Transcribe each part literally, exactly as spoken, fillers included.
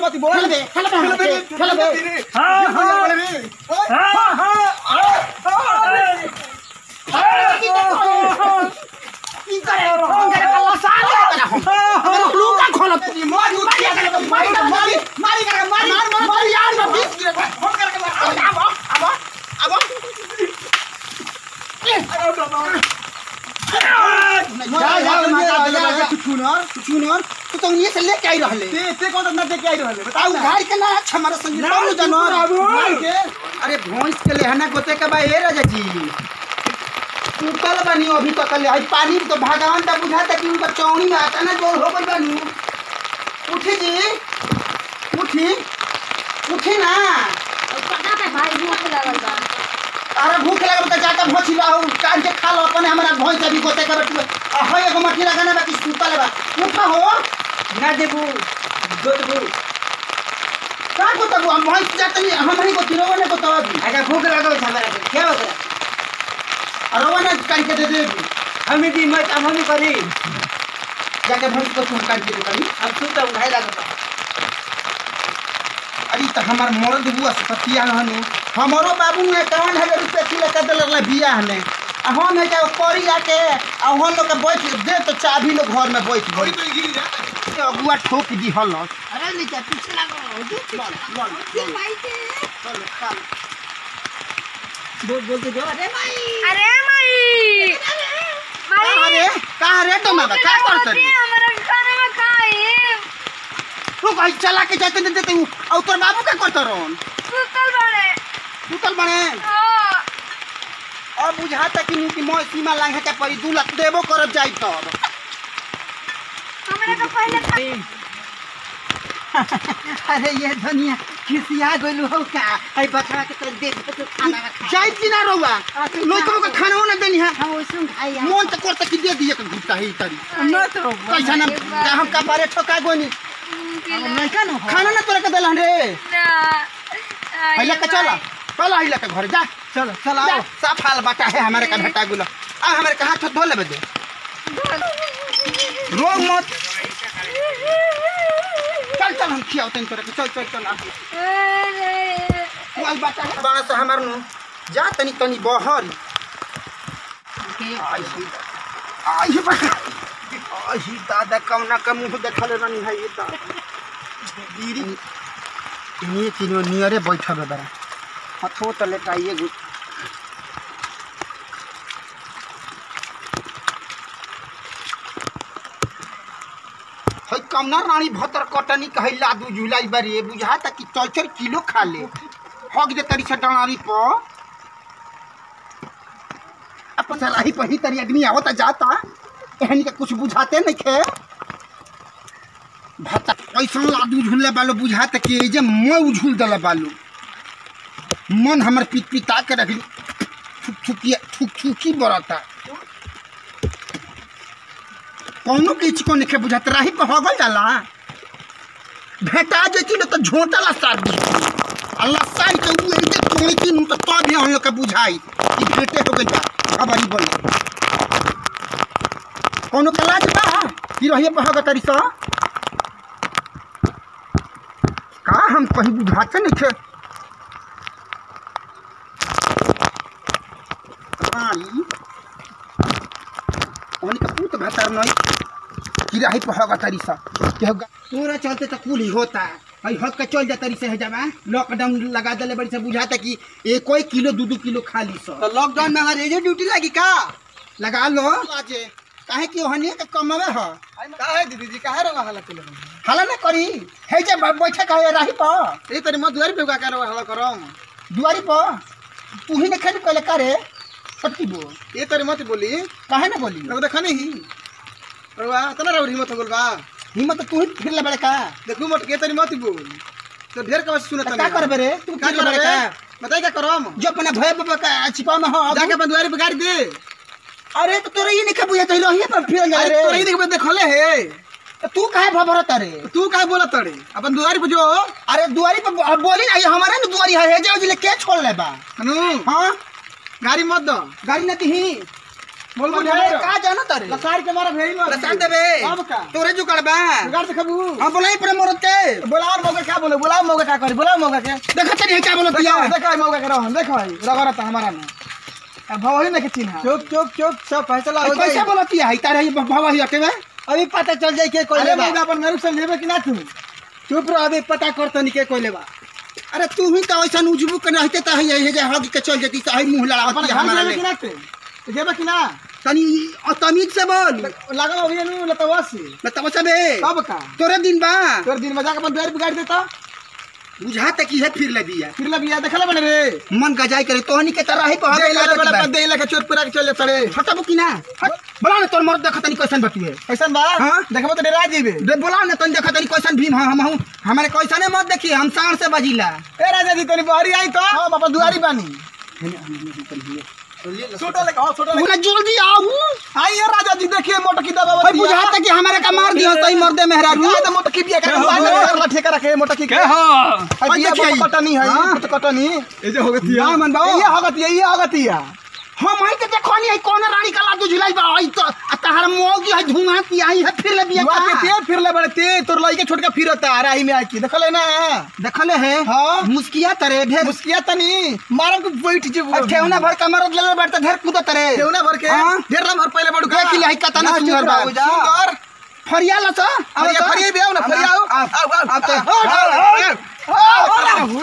मत बोल खेल बे खेल बे खेल बे हां हां हां हां की करे फोन करे कल्ला साले करा हम अगर लू का खोल तू मार मार मारी मारी मारी कर मारी मार यार ना फोन करके अब अब अब जा जा जा चुनर चुनर तू तो ये से लेके आई रहले ते ते कौन ना लेके आई रहले बताओ गाड़ी के ना अच्छा हमारा संग तो जानवर के अरे भैंस के लेहना गोते के बा ए राजा जी उतल बनी अभी तक ले आई पानी तो भगवान दा बुझाता कि उनका चौनी में आता ना जोर हो गई बनी उठी जी उठी उठी ना पता है भाई भूख लगल बा अरे भूख लगल त जाके भछिला हो काट के खा लो अपने हमरा भैंस अभी गोते के बैठ आ है एगो मठी लगाना बाकी सुतल बा उठा हो ना देबू गोतबू का गोतबू हम भैंस जातनी हम नहीं गोती रोवा ने गोतवा दी अगर भूख लगल हमरा के क्या होगा रोवा ने काट के दे दे हमें भी मत हम नहीं करी जाके भैंस को तुम काट के दे करी अब सुत उठाई लागत अरे त हमार मरद बुआ सतिया हनु हमरो बाबू ने इक्यावन हजार रुपया किलो के देलक बियाह में आ हम है जा करी आके आ हम लोग के बैठ दे तो चाबी लोग घर में बैठ गई तो गिर जा अगुआ ठोक दी हल अरे नीचे पीछे लगो भाई के चल चल बोल बोल के जो अरे माई अरे माई माई अरे का रे तो मां का करत रे हमरा खाने में खाई तू भाई चला के जाते देते तू और तोर बाबू का करत रोन सुतल बड़े सुतल बने हां और बुझाता कि नी कि मोय सीमा लांघे के परी दो लाख देबो करब जाई तब हमरा तो पहले अरे ये दुनिया खिसिया गइल हो का आई बछड़ा के तो देख तो खाना जाई कि ना रहुआ लोग को खाना ना देनी है हम ओसुन खाई मन तो करता कि दे दिए के घुटा ही तरी न तो कैसा ना हम का बारे ठोका गोनी नहीं का न खाना ना तोरे के देलन रे ना पहले के चला चल आइला के घर जा चल चल आओ साफ हाल बाटा है हमारे का भेटा गुला आ हमारे का हाथ धो लेबे दे रो मत चल चल हम खियाओ तन तोरे के चल चल चल तू आई बाटा है बाणा से हमार नु जा तनी तनी बहर आई आई बाटा आई दादा कौना का मुंह देखले रनी है ये दादा दीदी ये तीनों नियरे बैठा बे बरा हथो तले काइए गु हई कमना रानी भतर कटनी कहला दू जुलाई बारी बुझाता कि चौचर किलो खा ले हग दे तरी से डणारी प अपन सलाही पही तरी आदमी आवता जाता एहनी के कुछ बुझाते नहीं खे भाता ऐसा लादू झूलले बालो बुझाता कि जे मैं उझुल दला बालो मन हमर पित पिता के रखली थुक थुकिया थुक थुकी बरता कौनो के चिको नखे बुझात राही पे हो गल जाला भेटा जेती न तो झोंटाला सार दी अल्लाह साई के उ एते तोड़ी की न तो तो भी हम लोग के बुझाई कि भेटे हो गई खबरी बोल कौनो के लाज बा कि रहिए पे होगा तरी सा का हम कहीं बुझाते नहीं थे रानी ओनी का पूत भतर नहीं कि रही पे होगा तरी सा के तोरा चलते तो कुल ही होता हई हक के चल जा तरी से है जाबा लॉकडाउन लगा देले बड़ी से बुझाता कि एक कोई किलो दो दो किलो खा ली सो तो लॉकडाउन में हमारे ये ड्यूटी लगी का लगा लो लाजे काहे कि ओहनी के कमवे ह काहे दीदी जी काहे रवा हला किलो हला ना करी है जे बैठे कहे रही प ए तरी मत दुआरी पे का कर हला करम दुआरी प तू ही ने खेल पहले करे सत्ती बो ए तरी मत बोली काहे ना बोली अब देखा नहीं रवा तना रवा हिम्मत हो गल बा हिम्मत तू ही फिर ले बड़े का देखू मत के तरी मत बोल तो ढेर का सुनत का करबे रे तू का फिर ले बड़े करबे का बताई का करम जो अपना भय बाबा का छिपा में हो जाके अपन दुआरी पे गाड़ी दे अरे तो तोरे ये नहीं बुझा तो ही पर फिर जा अरे रे तोरा ही देखबे देखले है तो तू काहे भभरत रे तू काहे बोलत तड़े अपन दुआरी पे जो अरे दुआरी पे अब बोली ना ये हमारे ना दुआरी है जे जिले के छोड़ ले बा नु हां गाड़ी मत दो गाड़ी ना ती बोल बोल का जाना तरे लसार के मारा भेई मार लसार देबे अब का तोरे जो करबा गाड़ी देखबू हम बोलाई पर मोरत के बोला और बोल का का बोले बुलाओ मौका का करी बुलाओ मौका के देखो तनी क्या बोलत देखो है देखो मौका के रहन देखो रगड़ता हमारा में अब भवही में के चिन्ह चुप चुप चुप सब फैसला हो कैसे जाए बोलत है तारे ये भवा ही हटे में अभी पता चल जाए के कोई लेबा अरे अपन मेरू समझेबे कि ना तू चुप रह अभी पता करतनी के कोई लेबा अरे तू ही तो ऐसा उजबू के रहते त है ये जे हग के चल जती त है मुंह लड़ावत हमारा लेबे ले कि ना तू जेबे कि ना तनी तमीज से बोल लागल अभी नु लतवा से बताओ सबे कब का तोरे दिन बा तोर दिन मजाक अपन बेर बिगाड़ देता बुझाते की है फिर ले दिया फिर ले बिया देखला बने रे मन गजाई करे तोहनी के तरह ही दे पहाड़ ले बड़ा दे ले के चोट पूरा के चले तड़े हटबू की ना बोला ना तोर मर्द देखत तनी कैसन बतिए कैसन बा हाँ? देखबो तो डरा जीबे रे बोला ना तनी देखत तनी कैसन भीम हम हम हमारे कैसने मत देखी हम साण से बजिला ए राजा जी तनी बहरी आई तो हां बाबा दुआरी बानी छोटा ले हां छोटा ले पूरा जल्दी आओ आई ये राजा जी देखिए मोटकी दबा भाई बुझाता कि हमारे का मार दियो सही मर्दे मेहरारू तो मोटकी बिया का ला ठेका रखे मोटकी के हां बिया कटनी है तो कटनी ए जे होगतिया ना मन बाबू ये होगतिया ये होगतिया हम आई के देखनी है कौन रानी का लादू झुलाई बा आई तो तहर मोगी है धुआं की आई है फिर ले बिया दुआ के ते फिर ले बड़े ते तोर लई के छोटका फिरता आ रही में आई की देखले ना देखले है हां मुस्किया तरे ढेर मुस्किया तनी मारम के बैठ जे ठेवना भर कमर ले बैठता ढेर कूदा तरे ठेवना भर के हाँ? ढेर ला भर पहले बड़ू देख ले कता ना सुंदर बा सुंदर फरिया ला तो फरिया फरिया भी आओ ना फरिया आओ आओ आओ अब तो हो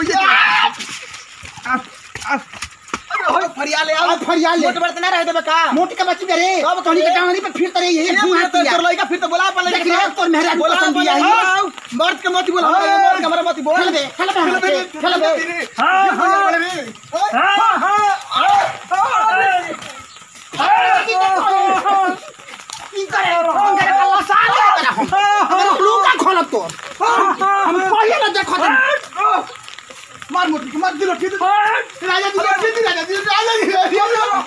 जा अरे फरिया ले आओ फरिया ले मोट बर्तन ना रह देबे का मोट के बच्ची करे सब कहानी के कहानी पे फिर तरे ये धुआं तो तोर लइका फिर तो बोला पले देख ले तोर मेहरा पसंद दिया है मर्द के मत बोल हमरा मर्द के हमरा मत बोल चल बे चल बे चल बे हां हां की करे अंदर का साले हम लूका खोल तो हम पहले ना देखो मार मोटी मार दिलो ठीक राजा जी ठीक राजा जी राजा जी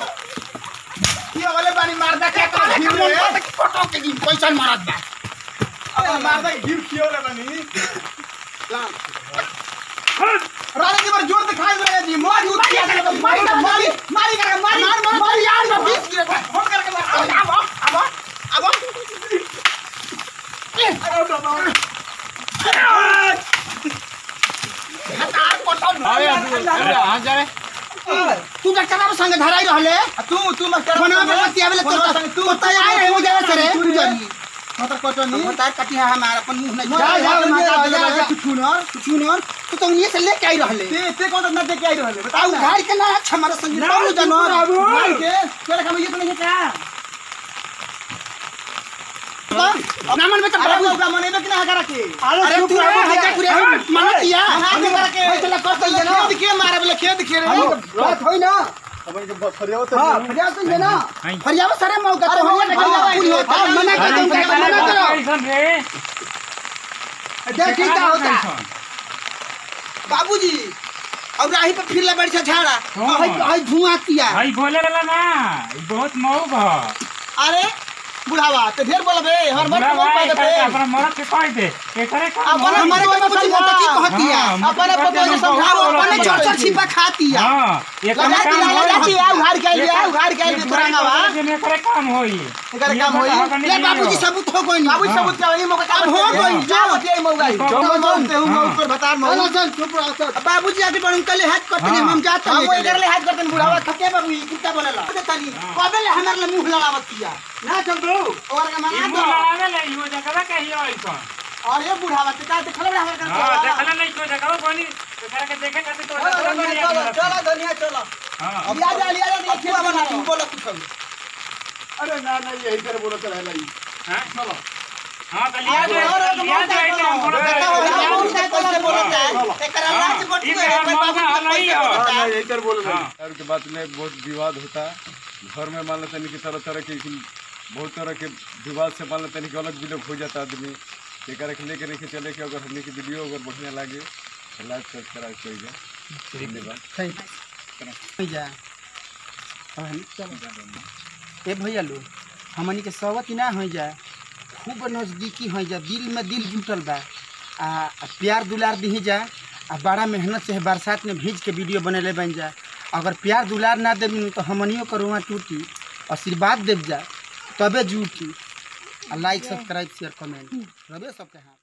ये वाले पानी मार दा के तो फिर रे फोटो के दिन पैसा मारत बा अब मार दा गिर कियो ले बनी राजा जी पर जोर दिखाई राजा जी मार उठ के मारी मारी मारी कर मारी मार मार यार मैं बीस गिर फोन करके मार अब अब अब तू डॉक्टर संग धराई रहले तू तू मास्टर फोन में मत आवेले तो तू तैयार है हो जावे सरे तू जल्दी मतलब कटनी तार कटी है हमारा अपन मुंह नहीं जा जा जा जा छुनर छुनर तू तो ये से लेके आई रहले ते ते कौन ना देख के आई रहले बताओ बताओ ना गाड़ी के ना अच्छा हमारा संग तो जानो मार के तेरे काम ये तो नहीं क्या नामन में तो बाबू का मने तो किना करा के अरे तू हजा कुरे मन किया हां करा के चला कर तो ना खेत के मारे बोले खेत खेरे बात होई ना अपन के फरियाव तो हां फरियाव तो ये ना फरियाव सारे मौका तो हो ना पूरी होता मना कर दूं मना करो कैसन रे देख क्या होता बाबूजी अब राही पे फिर ले बैठ से झाड़ा हाय हाय धुआं किया भाई बोले वाला ना ई बहुत मौग ह अरे बुढ़ावा ते ढेर बोलबे हमर मत मत पाए दे अपना मरद के कह दे एकरे का अपन हमारे को कुछ मोटा की कहती है अपन अपन समझाओ अपन छोड़ छोड़ छिपा खाती है हां एकरे लगा काम दिला लगा दिया उघाड़ के लिया उघाड़ के लिया तोरांगावा एकरे काम होई एकरे काम होई ले बाबूजी सबूत हो गई बाबू सबूत का वही मौका काम हो गई जाओ ते मौगाई चलो चलते हूं मैं ऊपर बता मौ चलो चल चुप रहो चल बाबूजी आगे बढ़ उनका ले हाथ करते हम जाते हम इधर ले हाथ करते बुढ़ावा थके बाबू ई कितना बोलेला तनी कबे ले हमार ले मुंह लड़ावत किया ना चल दो और का मना इमो दो लगावे ले इहो जगह कहियो ऐसन और ये बुढ़ावा ते का देखले बड़ा हमर हां कर देखला नहीं कोई जगह कोनी एकरा के देखे खातिर तो चलो चलो दुनिया चलो हां लिया जा लिया जा देखिए बना तू बोला कुछ अरे ना ना यही कर बोलो चला लाई हां चलो हां तो लिया जाए लिया जाए के हम बोलत कैसे बोलता है एकरा लाज बटू है पर बाबू नहीं हो यही कर बोलो यार के बात में बहुत विवाद होता है घर में मान लेते नहीं कि तरह तरह की बहुत तरह के विवाद से मान लेते नहीं कि अलग विलोक हो जाता आदमी एक लेके नहीं चले कि अगर हमने की वीडियो अगर बढ़िया लगे तो लाइक सब्सक्राइब करिए धन्यवाद थैंक जा ए भैया लो हमनी के सवत ना हो जा खूब नजदीकी हो जा दिल में दिल जुटल बा आ प्यार दुलार दी जा आ बड़ा मेहनत से बरसात में भीज के वीडियो बनेले बन जा अगर प्यार दुलार ना देबी तो हमनियो करुआ टूटी आशीर्वाद देव जा तबे जूटी आ लाइक सब्सक्राइब शेयर कमेंट रबे सबके हाथ